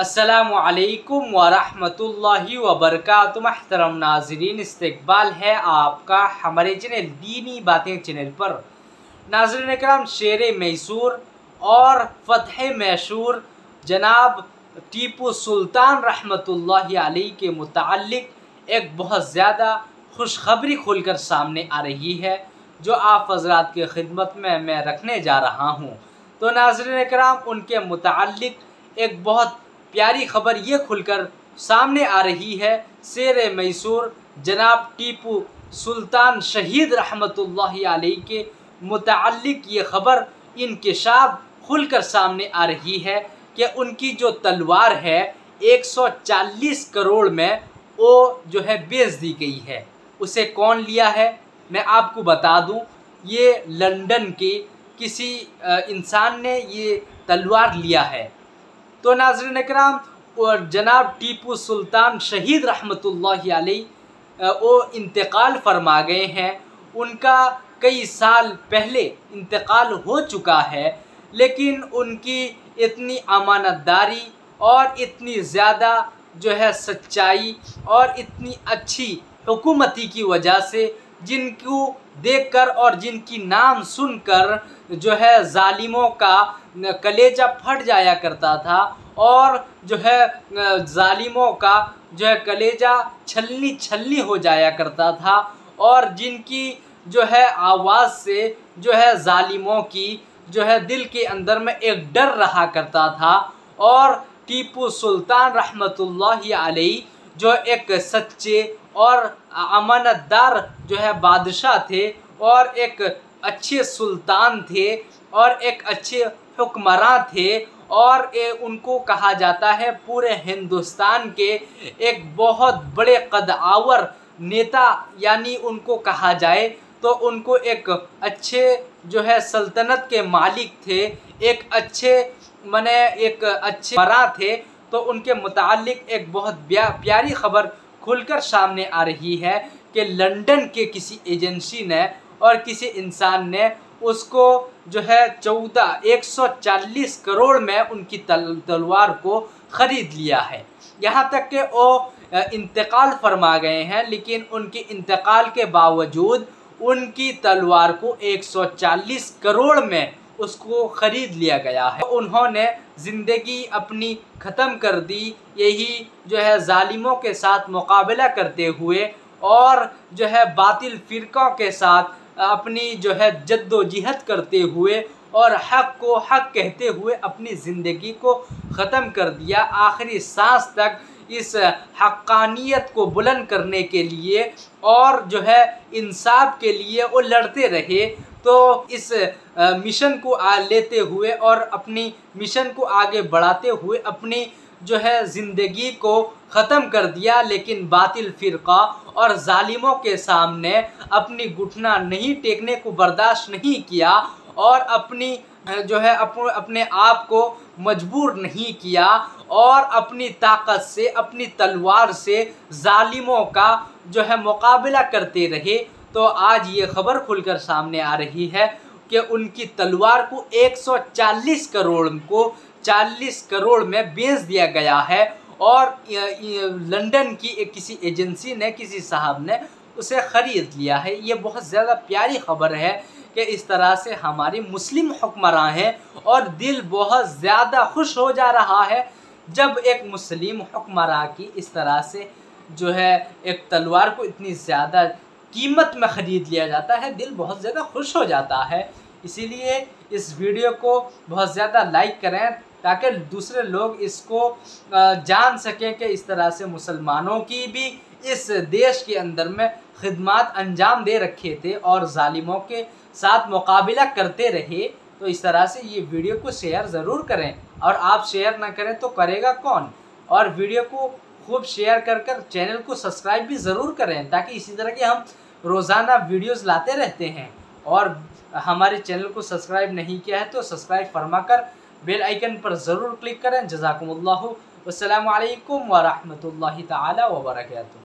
अस्सलामु अलैकुम वरहमतुल्लाहि वबरकातुहू। महतरम नाजरीन, इस्तकबाल है आपका हमारे चैनल दीनी बातें चैनल पर। नाजरीन इकराम, शेर मैसूर और फ़तह मैसूर जनाब टीपू सुल्तान रहमतुल्लाहि अलैहि के मुताल्लिक़ एक बहुत ज़्यादा खुशखबरी खुलकर सामने आ रही है, जो आप हज़रात की खिदमत में मैं रखने जा रहा हूँ। तो नाज़रीन इकराम, उनके मुताल्लिक़ एक बहुत प्यारी खबर ये खुलकर सामने आ रही है। शेर मैसूर जनाब टीपू सुल्तान शहीद रहमतुल्लाहि अलैहि के मुताल्लिक़ ये खबर इंकिशाफ खुलकर सामने आ रही है कि उनकी जो तलवार है 140 करोड़ में वो जो है बेच दी गई है। उसे कौन लिया है मैं आपको बता दूं, ये लंदन के किसी इंसान ने ये तलवार लिया है। तो नाज़रीन इकराम, और जनाब टीपू सुल्तान शहीद रहमतुल्लाहि अलैहि वो इंतकाल फरमा गए हैं। उनका कई साल पहले इंतकाल हो चुका है, लेकिन उनकी इतनी अमानतदारी और इतनी ज़्यादा जो है सच्चाई और इतनी अच्छी हुकूमती की वजह से, जिनको देखकर और जिनकी नाम सुनकर जो है जालिमों का कलेजा फट जाया करता था और जो है जालिमों का जो है कलेजा छलनी छलनी हो जाया करता था, और जिनकी जो है आवाज़ से जो है जालिमों की जो है दिल के अंदर में एक डर रहा करता था। और टीपू सुल्तान रहमतुल्लाहि अलैहि जो एक सच्चे और अमानतदार जो है बादशाह थे और एक अच्छे सुल्तान थे और एक अच्छे हुक्मरान थे, और उनको कहा जाता है पूरे हिंदुस्तान के एक बहुत बड़े कदआवर नेता, यानी उनको कहा जाए तो उनको एक अच्छे जो है सल्तनत के मालिक थे, एक अच्छे एक अच्छे हुक्मरान थे। तो उनके मुताल्लिक़ एक बहुत प्यारी खबर खुलकर सामने आ रही है कि लंदन के किसी एजेंसी ने और किसी इंसान ने उसको जो है 140 करोड़ में उनकी तलवार को ख़रीद लिया है। यहाँ तक कि वो इंतकाल फरमा गए हैं, लेकिन उनके इंतकाल के बावजूद उनकी तलवार को 140 करोड़ में उसको ख़रीद लिया गया है। उन्होंने ज़िंदगी अपनी ख़त्म कर दी, यही जो है जालिमों के साथ मुकाबला करते हुए और जो है बातिल फ़िरक़ों के साथ अपनी जो है जद्दोजहद करते हुए और हक़ को हक़ कहते हुए अपनी ज़िंदगी को ख़त्म कर दिया। आखिरी सांस तक इस हक़ानियत को बुलंद करने के लिए और जो है इंसाफ के लिए वो लड़ते रहे। तो इस मिशन को लेते हुए और अपनी मिशन को आगे बढ़ाते हुए अपनी जो है ज़िंदगी को ख़त्म कर दिया, लेकिन बातिल फ़िरक़ा और जालिमों के सामने अपनी घुटना नहीं टेकने को बर्दाश्त नहीं किया और अपनी जो है अपने आप को मजबूर नहीं किया और अपनी ताकत से अपनी तलवार से जालिमों का जो है मुकाबला करते रहे। तो आज ये खबर खुलकर सामने आ रही है कि उनकी तलवार को 140 करोड़ में बेच दिया गया है और लंदन की किसी एजेंसी ने, किसी साहब ने उसे ख़रीद लिया है। ये बहुत ज़्यादा प्यारी खबर है कि इस तरह से हमारे मुस्लिम हुक्मरान हैं और दिल बहुत ज़्यादा खुश हो जा रहा है जब एक मुस्लिम हुक्मरान की इस तरह से जो है एक तलवार को इतनी ज़्यादा कीमत में ख़रीद लिया जाता है। दिल बहुत ज़्यादा खुश हो जाता है। इसीलिए इस वीडियो को बहुत ज़्यादा लाइक करें ताकि दूसरे लोग इसको जान सकें कि इस तरह से मुसलमानों की भी इस देश के अंदर में खिदमत अंजाम दे रखे थे और जालिमों के साथ मुकाबला करते रहे। तो इस तरह से ये वीडियो को शेयर ज़रूर करें, और आप शेयर ना करें तो करेगा कौन। और वीडियो को खूब शेयर कर चैनल को सब्सक्राइब भी ज़रूर करें, ताकि इसी तरह के हम रोज़ाना वीडियोज़ लाते रहते हैं। और हमारे चैनल को सब्सक्राइब नहीं किया है तो सब्सक्राइब फरमाकर बेल आइकन पर ज़रूर क्लिक करें। जज़ाकुमुल्लाहु वस्सलामु अलैकुम व रहमतुल्लाहि तआला व बरकातुहू।